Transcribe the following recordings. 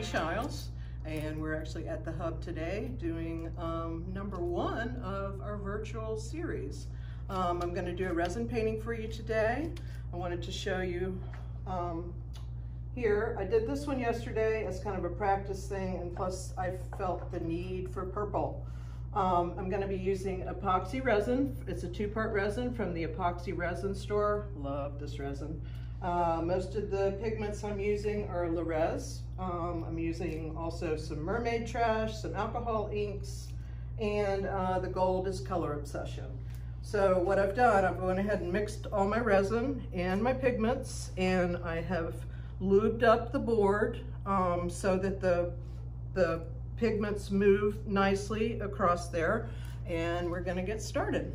Shiles, and we're actually at the hub today doing number 1 of our virtual series. I'm going to do a resin painting for you today. I wanted to show you here. I did this one yesterday as kind of a practice thing, and plus I felt the need for purple. I'm going to be using epoxy resin. It's a 2-part resin from the Epoxy Resin store. Love this resin. Most of the pigments I'm using are Resin. I'm using also some mermaid trash, some alcohol inks, and the gold is Color Obsession. So what I've done, I've gone ahead and mixed all my resin and my pigments, and I have lubed up the board so that the pigments move nicely across there, and we're going to get started.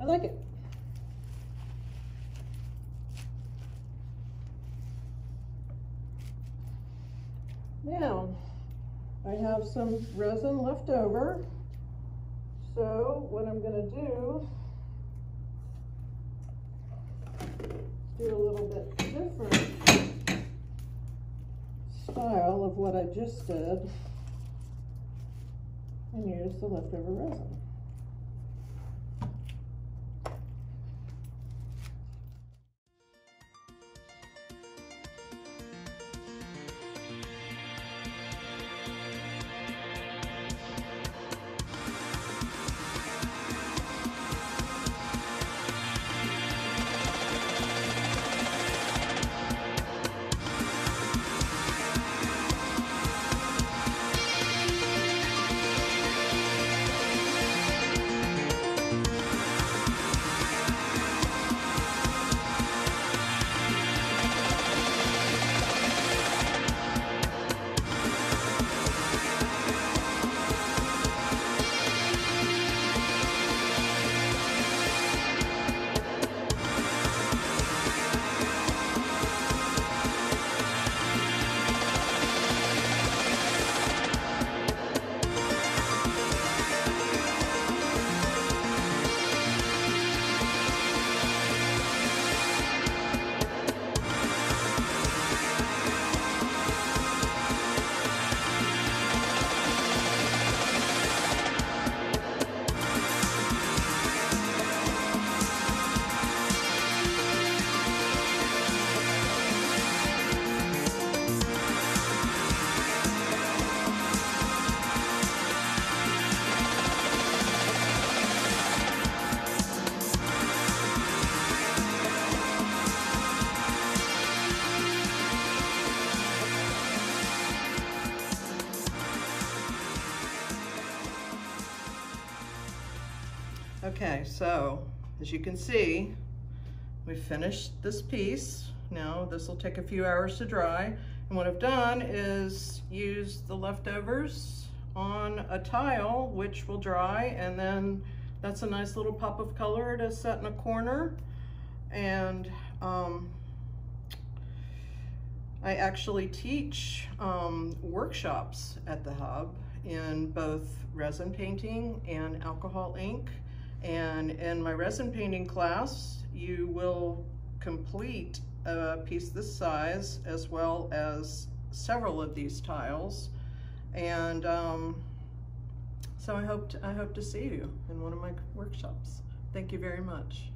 like it. Now, I have some resin left over, so what I'm going to do is do a little bit different style of what I just did and use the leftover resin. Okay, so as you can see, we finished this piece. Now this will take a few hours to dry. And what I've done is use the leftovers on a tile, which will dry, and then that's a nice little pop of color to set in a corner. And I actually teach workshops at the Hub in both resin painting and alcohol ink. And in my resin painting class, you will complete a piece this size as well as several of these tiles. And so I hope to see you in one of my workshops. Thank you very much.